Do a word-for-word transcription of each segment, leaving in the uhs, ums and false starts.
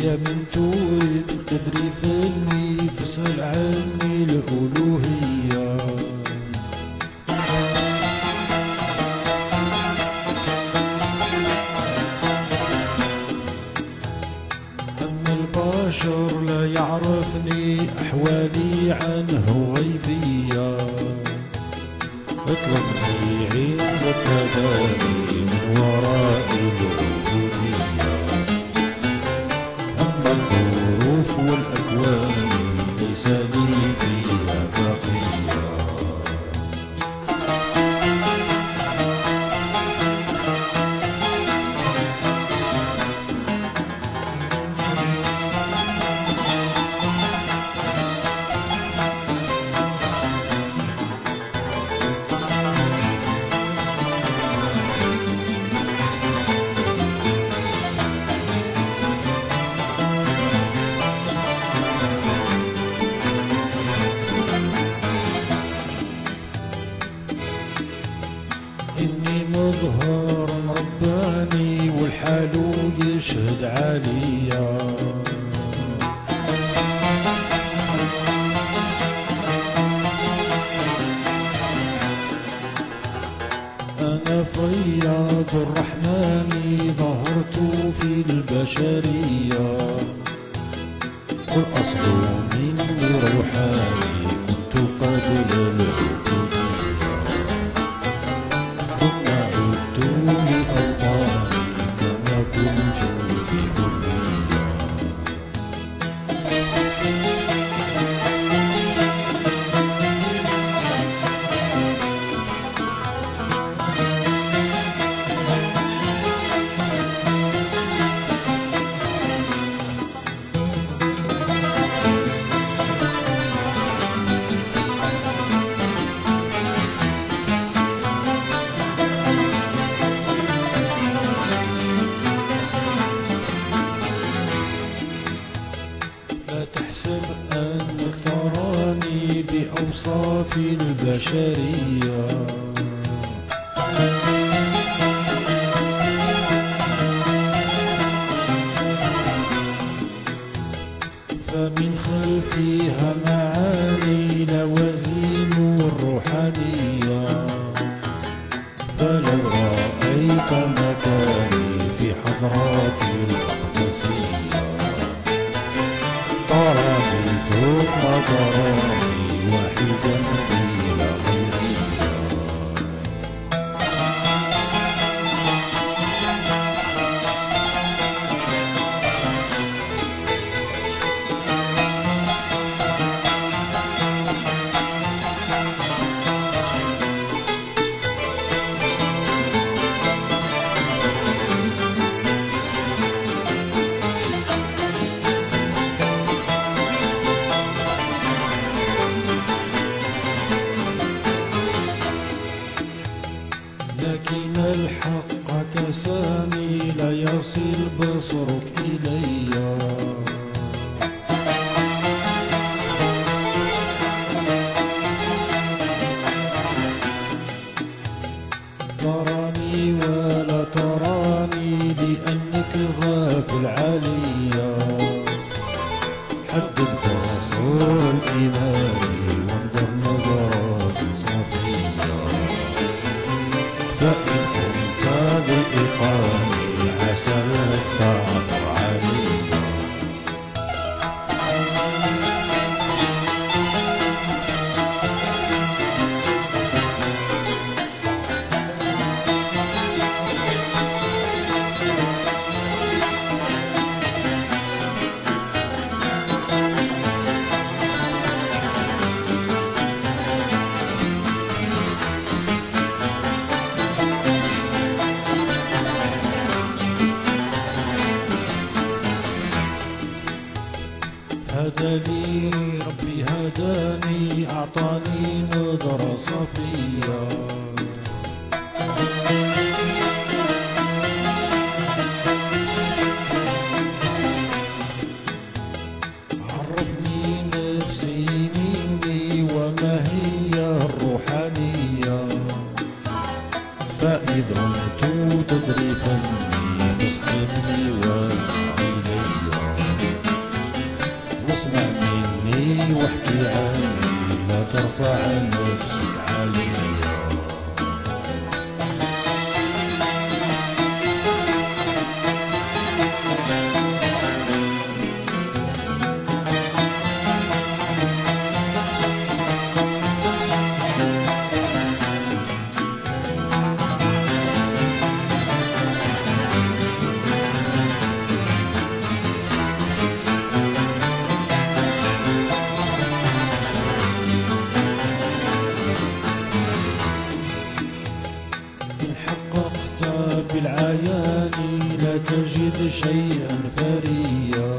يا من تورد تدري فني فاسأل عني الألوهية. أما البشر لا يعرفني أحوالي عنه غيبية. اطلبني عندك هداني من وراء العبودية. أما الظروف والأكوان ليس لي فيها بقية. إني مظهر رباني والحال يشهد عليا. أنا فياض الرحمن ظهرت في البشرية. والأصل مني روحاني كنت قبل العبودية. ثم عدت لأوطاني كما كنت في حرية. لا تحسب أنك تراني بأوصافي البشرية. فمن خلفها معاني لوازين الروحانية. فلو رأيت مكاني في حضراتي الأقدسية تراني ثم تراني واحدا بلا غيرية. لكن الحق كساني لا يصل بصرك إلي. تراني ولا تراني لأنك غافل عليا. حدد بصر الإيمان وانظر نظرات صفية. فإن كنت بإقامي عساك تعثر عليا. هداني ربي هداني أعطاني نظرة صفية. عرفني نفسي مني وما هي الروحانية. فإذ رمت تدري فني فاسألني وإلي. اسمع مني واحكي عني، لا ترفع نفسك عليا. بالعيان لا تجد شيئا فريا،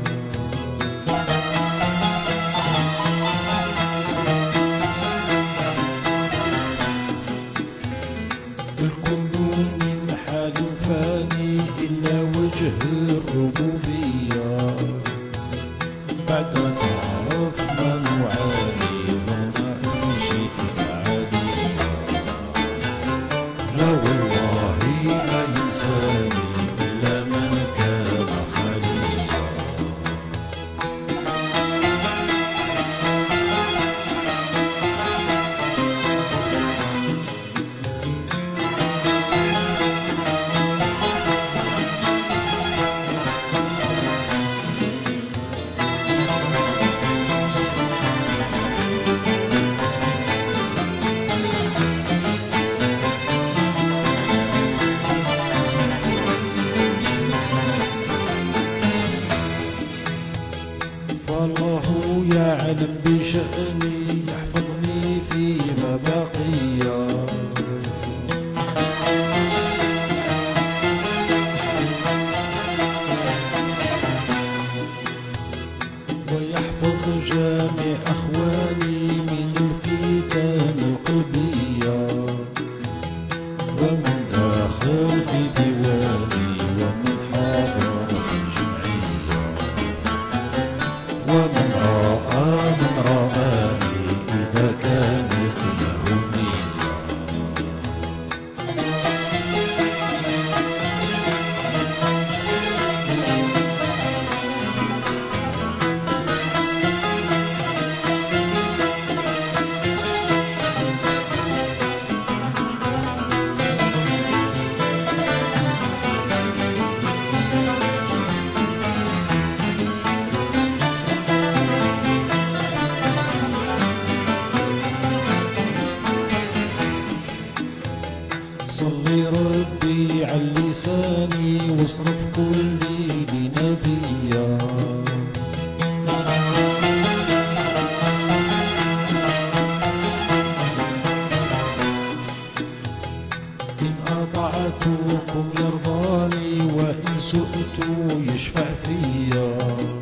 الكل من حال فاني إلا وجه الربوبية، بعد ما تعرف ما نعاني ظن إن شئت عادية. لا والله ما ينساني إلا من كان خليا. فالله يعلم بشأني يحفظني فيما بقي، ويحفظ جميع أخواني من الفتن القلبية، ومن داخل في ديواني ومن حاضر في الجمعية، ومن رأى من رآني إذا كانت له نية. صلي ربي على لساني واصرف كلي لنبيا، إن أطعتكم يرضاني وإن سئت يشفع فيا،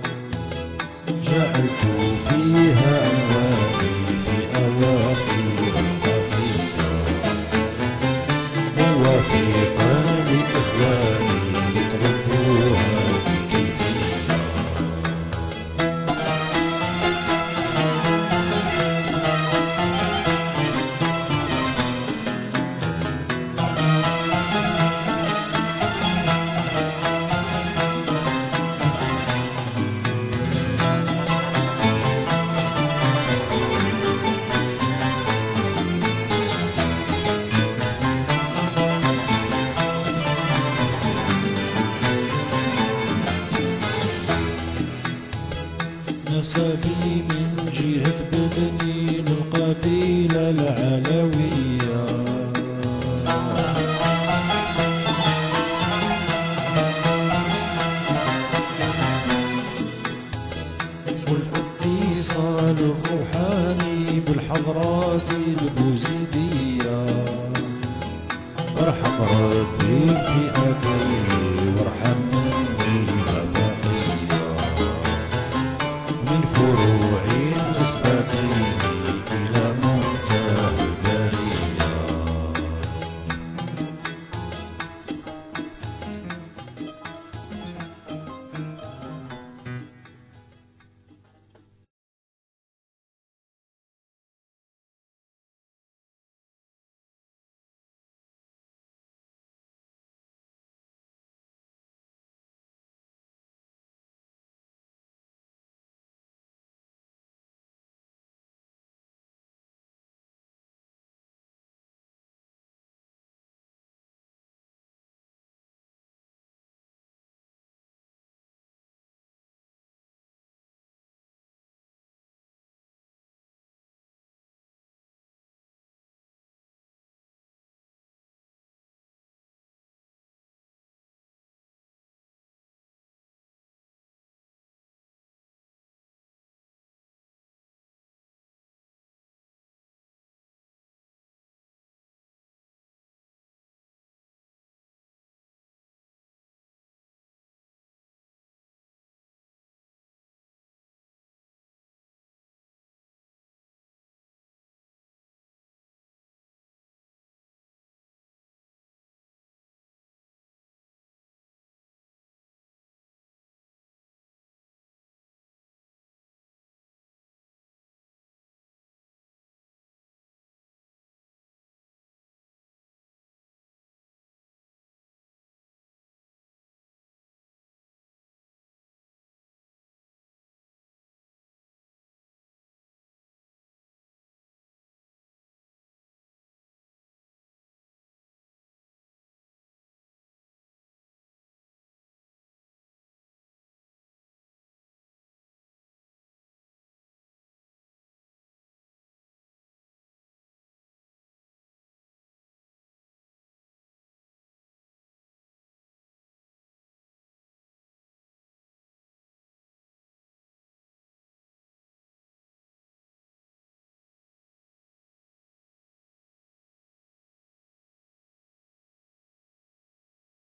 جعلت فيها عنواني في أواخر القافية، موافقا لإخواني يطلبوها بكيفية. نسبي من جهة بدني للقبيلة العلوية،